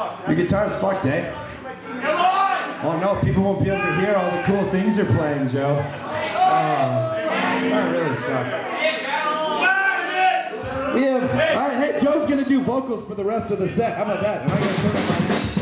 Your guitar's fucked, eh? Oh no, people won't be able to hear all the cool things you're playing, Joe. That really sucks. We have, hey, Joe's gonna do vocals for the rest of the set. How about that? Am I gonna turn up my